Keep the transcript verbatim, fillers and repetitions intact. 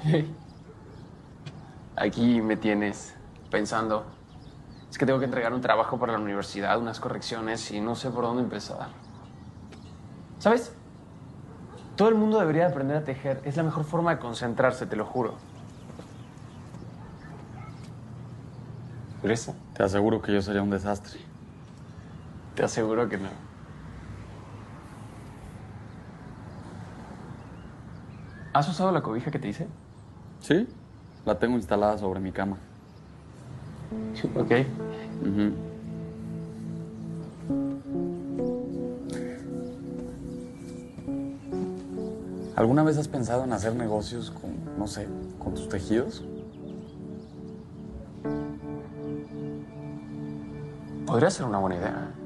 Aquí me tienes pensando. Es que tengo que entregar un trabajo para la universidad, unas correcciones y no sé por dónde empezar. ¿Sabes? Todo el mundo debería aprender a tejer. Es la mejor forma de concentrarse, te lo juro. ¿Crees? Te aseguro que yo sería un desastre. Te aseguro que no. ¿Has usado la cobija que te hice? ¿Sí? La tengo instalada sobre mi cama. Ok. Ujú. ¿Alguna vez has pensado en hacer negocios con, no sé, con tus tejidos? Podría ser una buena idea.